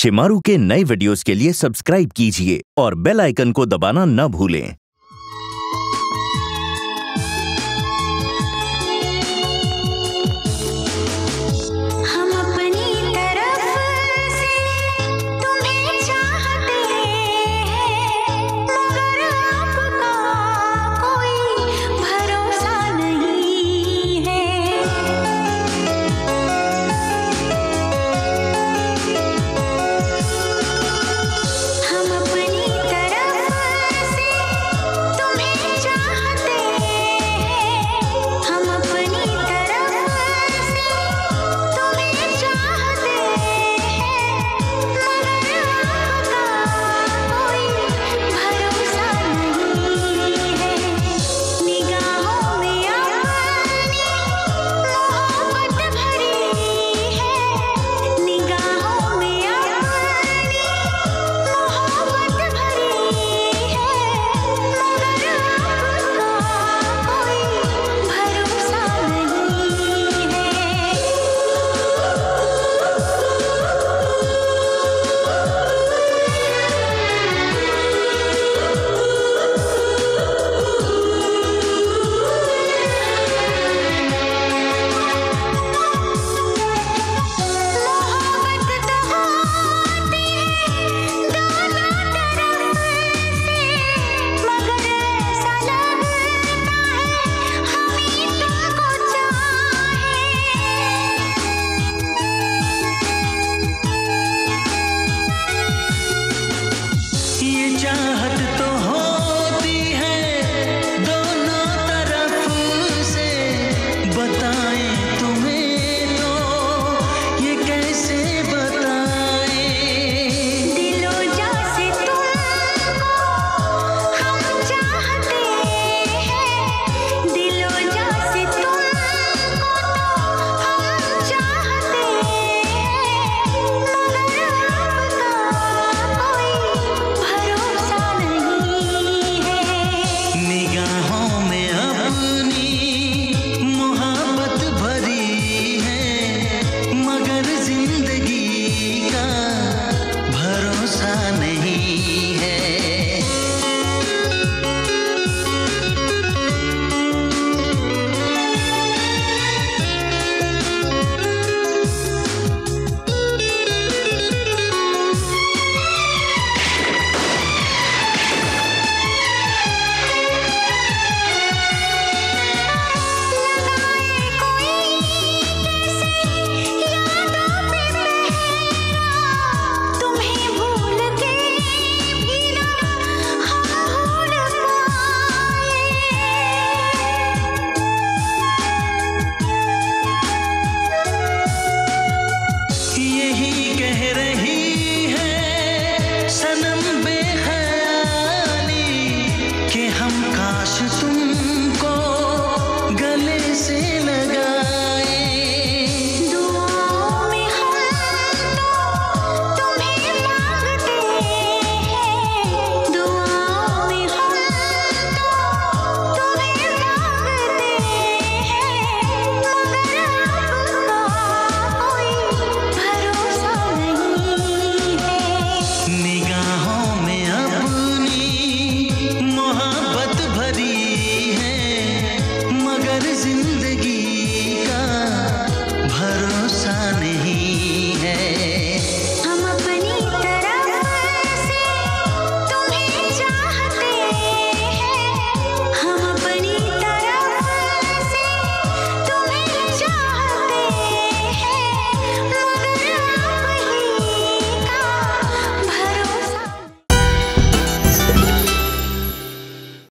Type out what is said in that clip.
शिमारू के नए वीडियोस के लिए सब्सक्राइब कीजिए और बेल आइकन को दबाना न भूलें। चाहत तो होती है दोनों तरफ से, बताएं तुम्हें तो ये कैसे बताएं। दिलों जा से तुमको हम चाहते हैं, दिलों जा से तुमको हम चाहते हैं, मगर आपका कोई भरोसा नहीं है। निगाहों में अपनी मोहब्बत भरी है, मगर जिंदगी का भरोसा नहीं।